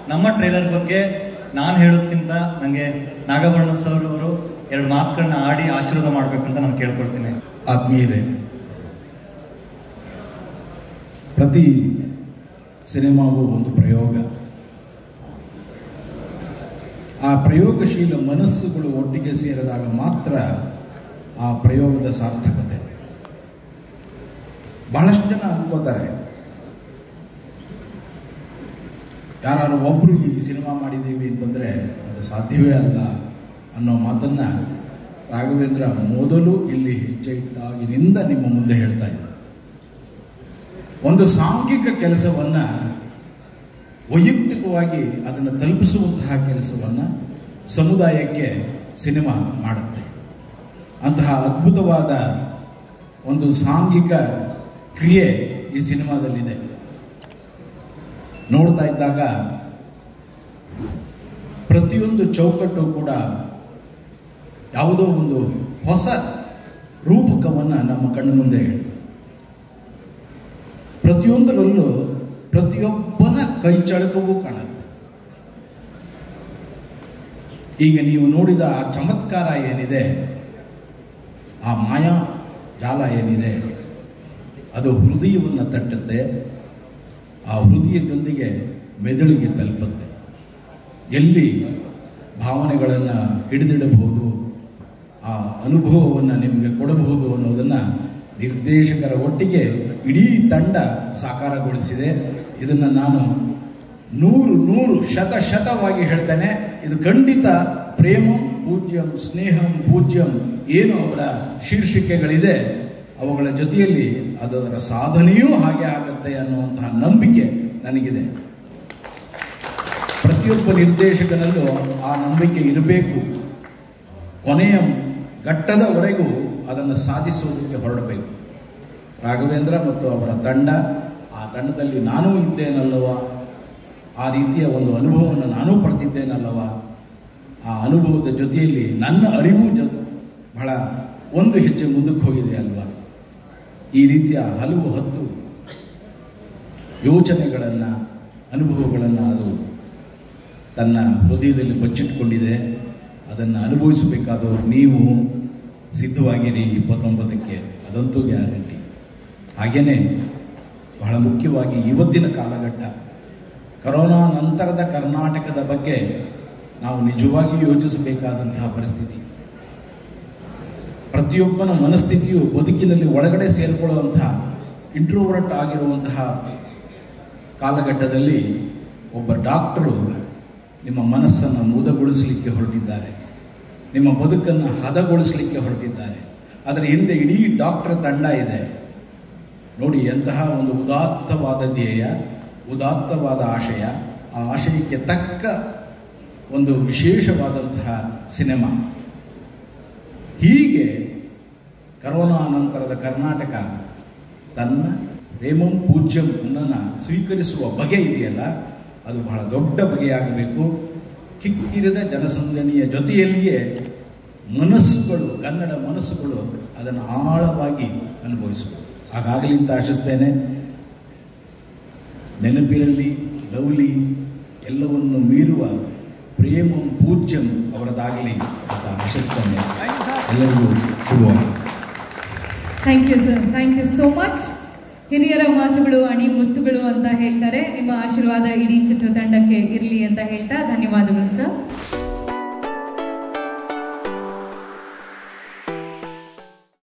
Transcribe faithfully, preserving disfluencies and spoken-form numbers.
ನಮ್ಮ ಟ್ರೈಲರ್ ಬಗ್ಗೆ ನಾನು ಹೇಳೋದಕ್ಕಿಂತ ನನಗೆ ನಾಗಭರಣ ಸರ್ ಅವರು ಎರಡು ಮಾತುಗಳನ್ನ ಆಡಿ ಆಶೀರ್ವಾದ ಮಾಡಬೇಕು ಅಂತ ನಾನು ಕೇಳ್ಕೊಳ್ತೀನಿ. ಆತ್ಮೀಯರೇ, ಪ್ರತಿ ಸಿನಿಮಾಗೂ ಒಂದು ಪ್ರಯೋಗ. ಆ ಪ್ರಯೋಗಶೀಲ ಮನಸ್ಸುಗಳು ಒಟ್ಟಿಗೆ ಸೇರಿದಾಗ ಮಾತ್ರ ಆ ಪ್ರಯೋಗದ ಸಾರ್ಥಕತೆ. ಬಹಳಷ್ಟು ಜನ ಅನ್ಕೋತಾರೆ, ಯಾರು ಒಬ್ಬರು ಈ ಸಿನಿಮಾ ಮಾಡಿದ್ದೀವಿ ಅಂತಂದರೆ ಅದು ಸಾಧ್ಯವೇ ಅಲ್ಲ ಅನ್ನೋ ಮಾತನ್ನು ರಾಘವೇಂದ್ರ ಮೊದಲು ಇಲ್ಲಿ ಹೆಜ್ಜೆ ಇಟ್ಟಾಗಿನಿಂದ ನಿಮ್ಮ ಮುಂದೆ ಹೇಳ್ತಾ ಇದ್ದಾರೆ. ಒಂದು ಸಾಂಘಿಕ ಕೆಲಸವನ್ನು ವೈಯಕ್ತಿಕವಾಗಿ ಅದನ್ನು ತಲುಪಿಸುವಂತಹ ಕೆಲಸವನ್ನು ಸಮುದಾಯಕ್ಕೆ ಸಿನಿಮಾ ಮಾಡುತ್ತೆ. ಅಂತಹ ಅದ್ಭುತವಾದ ಒಂದು ಸಾಂಘಿಕ ಕ್ರಿಯೆ ಈ ಸಿನಿಮಾದಲ್ಲಿದೆ. ನೋಡ್ತಾ ಇದ್ದಾಗ ಪ್ರತಿಯೊಂದು ಚೌಕಟ್ಟು ಕೂಡ ಯಾವುದೋ ಒಂದು ಹೊಸ ರೂಪಕವನ್ನು ನಮ್ಮ ಕಣ್ಣು ಮುಂದೆ ಹೇಳುತ್ತೆ. ಪ್ರತಿಯೊಂದರಲ್ಲೂ ಪ್ರತಿಯೊಬ್ಬನ ಕೈ ಚಳಕವೂ ಕಾಣುತ್ತೆ. ಈಗ ನೀವು ನೋಡಿದ ಆ ಚಮತ್ಕಾರ ಏನಿದೆ, ಆ ಮಾಯಾ ಜಾಲ ಏನಿದೆ, ಅದು ಹೃದಯವನ್ನು ತಟ್ಟುತ್ತೆ. ಆ ಹೃದಯದೊಂದಿಗೆ ಮೆದುಳಿಗೆ ತಲುಪುತ್ತೆ. ಎಲ್ಲಿ ಭಾವನೆಗಳನ್ನು ಹಿಡಿದಿಡಬಹುದು, ಆ ಅನುಭವವನ್ನು ನಿಮಗೆ ಕೊಡಬಹುದು ಅನ್ನೋದನ್ನು ನಿರ್ದೇಶಕರ ಒಟ್ಟಿಗೆ ಇಡೀ ತಂಡ ಸಾಕಾರಗೊಳಿಸಿದೆ. ಇದನ್ನು ನಾನು ನೂರು ನೂರು ಶತ ಶತವಾಗಿ ಹೇಳ್ತೇನೆ. ಇದು ಖಂಡಿತ ಪ್ರೇಮಂ ಪೂಜ್ಯಂ ಸ್ನೇಹಂ ಪೂಜ್ಯಂ ಏನು ಅವರ ಶೀರ್ಷಿಕೆಗಳಿದೆ ಅವುಗಳ ಜೊತೆಯಲ್ಲಿ ಅದರ ಸಾಧನೆಯೂ ಹಾಗೆ ಆಗುತ್ತೆ ಅನ್ನುವಂತಹ ನಂಬಿಕೆ ನನಗಿದೆ. ಪ್ರತಿಯೊಬ್ಬ ನಿರ್ದೇಶಕನಲ್ಲೂ ಆ ನಂಬಿಕೆ ಇರಬೇಕು. ಕೊನೆಯ ಘಟ್ಟದವರೆಗೂ ಅದನ್ನು ಸಾಧಿಸುವುದಕ್ಕೆ ಹೊರಡಬೇಕು. ರಾಘವೇಂದ್ರ ಮತ್ತು ಅವರ ತಂಡ, ಆ ತಂಡದಲ್ಲಿ ನಾನೂ ಇದ್ದೇನಲ್ಲವ, ಆ ರೀತಿಯ ಒಂದು ಅನುಭವವನ್ನು ನಾನೂ ಪಡೆದಿದ್ದೇನಲ್ಲವ, ಆ ಅನುಭವದ ಜೊತೆಯಲ್ಲಿ ನನ್ನ ಅರಿವು ಜೊ ಬಹಳ ಒಂದು ಹೆಜ್ಜೆ ಮುಂದಕ್ಕೆ ಹೋಗಿದೆ ಅಲ್ವಾ. ಈ ರೀತಿಯ ಹಲವು ಹತ್ತು ಯೋಚನೆಗಳನ್ನು, ಅನುಭವಗಳನ್ನು ಅದು ತನ್ನ ಹೃದಯದಲ್ಲಿ ಬಚ್ಚಿಟ್ಕೊಂಡಿದೆ. ಅದನ್ನು ಅನುಭವಿಸಬೇಕಾದವರು ನೀವು ಸಿದ್ಧವಾಗಿರಿ ಇಪ್ಪತ್ತೊಂಬತ್ತಕ್ಕೆ, ಅದಂತೂ ಗ್ಯಾರಂಟಿ. ಹಾಗೆಯೇ ಬಹಳ ಮುಖ್ಯವಾಗಿ ಇವತ್ತಿನ ಕಾಲಘಟ್ಟ, ಕರೋನಾ ನಂತರದ ಕರ್ನಾಟಕದ ಬಗ್ಗೆ ನಾವು ನಿಜವಾಗಿ ಯೋಚಿಸಬೇಕಾದಂತಹ ಪರಿಸ್ಥಿತಿ. ಪ್ರತಿಯೊಬ್ಬನ ಮನಸ್ಥಿತಿಯು ಬದುಕಿನಲ್ಲಿ ಒಳಗಡೆ ಸೇರಿಕೊಳ್ಳುವಂತಹ ಇಂಟ್ರೋವರ್ಟ್ ಆಗಿರುವಂತಹ ಕಾಲಘಟ್ಟದಲ್ಲಿ ಒಬ್ಬ ಡಾಕ್ಟರು ನಿಮ್ಮ ಮನಸ್ಸನ್ನು ಮುದಗೊಳಿಸಲಿಕ್ಕೆ ಹೊರಟಿದ್ದಾರೆ, ನಿಮ್ಮ ಬದುಕನ್ನು ಹದಗೊಳಿಸಲಿಕ್ಕೆ ಹೊರಟಿದ್ದಾರೆ. ಅದರ ಹಿಂದೆ ಇಡೀ ಡಾಕ್ಟರ್ ತಂಡ ಇದೆ. ನೋಡಿ, ಎಂತಹ ಒಂದು ಉದಾತ್ತವಾದ ಧ್ಯೇಯ, ಉದಾತ್ತವಾದ ಆಶಯ, ಆ ಆಶಯಕ್ಕೆ ತಕ್ಕ ಒಂದು ವಿಶೇಷವಾದಂತಹ ಸಿನಿಮಾ. ಹೀಗೆ ಕರೋನಾ ನಂತರದ ಕರ್ನಾಟಕ ತನ್ನ ಪ್ರೇಮಂ ಪೂಜ್ಯಂ ಅನ್ನನ್ನು ಸ್ವೀಕರಿಸುವ ಬಗೆ ಇದೆಯಲ್ಲ, ಅದು ಬಹಳ ದೊಡ್ಡ ಬಗೆಯಾಗಬೇಕು. ಕಿಕ್ಕಿರಿದ ಜನಸಂದಣಿಯ ಜೊತೆಯಲ್ಲಿಯೇ ಮನಸ್ಸುಗಳು, ಕನ್ನಡ ಮನಸ್ಸುಗಳು ಅದನ್ನು ಆಳವಾಗಿ ಅನುಭವಿಸಬೇಕು. ಹಾಗಾಗಲಿ ಅಂತ ಆಶಿಸ್ತೇನೆ. ನೆನಪಿರಲಿ, ಲವ್ಲಿ, ಎಲ್ಲವನ್ನು ಮೀರುವ ಪ್ರೇಮಂ ಪೂಜ್ಯಂ ಅವರದಾಗಲಿ ಅಂತ ಆಶಿಸ್ತೇನೆ. ಎಲ್ಲರಿಗೂ ಶುಭವಾಗಲಿ. Thank you sir, thank you so much. ಹಿರಿಯರ ಮಾತುಗಳು ಅಣಿ ಮುತ್ತುಗಳು ಅಂತ ಹೇಳ್ತಾರೆ. ನಿಮ್ಮ ಆಶೀರ್ವಾದ ಇಡೀ ಚಿತ್ರತಂಡಕ್ಕೆ ಇರಲಿ ಅಂತ ಹೇಳ್ತಾ ಧನ್ಯವಾದಗಳು ಸರ್.